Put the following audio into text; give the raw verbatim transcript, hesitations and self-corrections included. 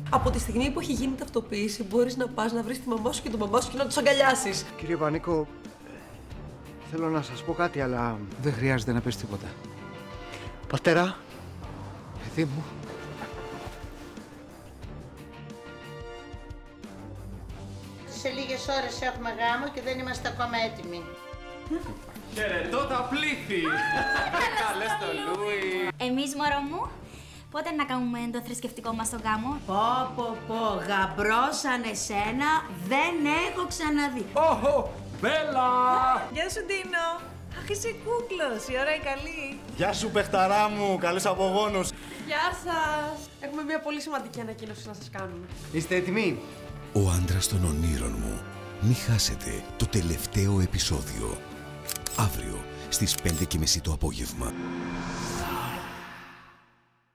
Από τη στιγμή που έχει γίνει ταυτοποίηση, μπορείς να πας να βρεις τη μαμά σου και τον μπαμπά σου και να τους αγκαλιάσεις. Κύριε Πανίκο, θέλω να σας πω κάτι, αλλά... Δεν χρειάζεται να πεις τίποτα. Πατέρα. Παιδί μου. Σε λίγες ώρες έχουμε γάμο και δεν είμαστε ακόμα έτοιμοι. Χαιρετώ τα πλήθη! Καλές το Λούι! Εμείς, μωρό μου, πότε να κάνουμε το θρησκευτικό μας τον γάμο? Πω πω πω, γαμπρό σαν εσένα δεν έχω ξαναδεί. Όχο! Μπέλα! Γεια σου, Ντίνο! Αχ, είσαι κούκλος, η ώρα η καλή. Γεια σου, παιχταρά μου, καλούς απογόνους. Γεια σας! Έχουμε μια πολύ σημαντική ανακοίνωση να σας κάνουμε. Είστε έτοιμοι? Ο άντρας των ονείρων μου. Μη χάσετε το τελευταίο επεισόδιο. Αύριο στις πέντε και μισή το απόγευμα.